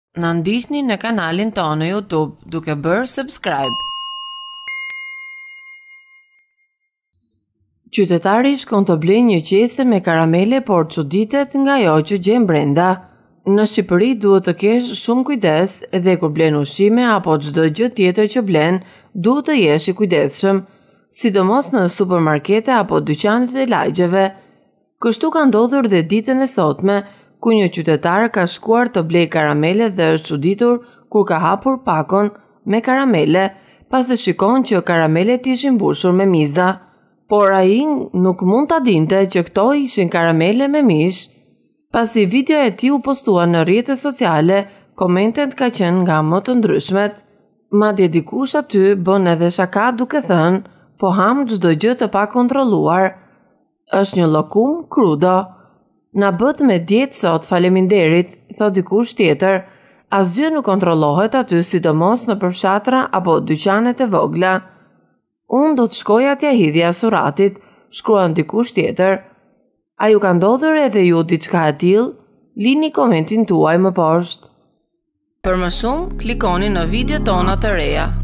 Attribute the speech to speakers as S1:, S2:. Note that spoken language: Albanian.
S1: Na ndiqni në kanalin tonë në YouTube duke bërë subscribe. Qytetari shkon të blejë një qese me karamele, por çuditet nga ajo që gjen brenda. Në Shqipëri duhet të kesh shumë kujdes edhe kur blen ushqime apo çdo gjë tjetër që blen, duhet të jesh i kujdesshëm, sidomos në supermarkete apo dyqanet e lagjeve. Kështu ka ndodhur dhe ditën e sotme, ku një qytetar ka shkuar të blejë karamele dhe është çuditur kur ka hapur pakon me karamele, pas të shikon që karamelet ishin mbushur me miza. Por ai nuk mund ta dinte që këto ishin karamele me mish. Pasi video e tij u postua në rrjetet sociale, komentet ka qenë nga më të ndryshmet. Madje dikush aty bën edhe shaka duke thënë, po ham çdo gjë të pakontrolluar. Është një llokum crudo. Na bët me dietë sot, faleminderit, thot dikush tjetër. Asgjë nuk kontrollohet aty, sidomos në përfshatra apo dyqanet e vogla. Unë do të shkoj atje hidhja suratit, shkruan dikush tjetër. A ju ka ndodhur edhe ju diçka e tillë? Lini komentin tuaj më poshtë. Për më shumë, klikoni në video tona të reja.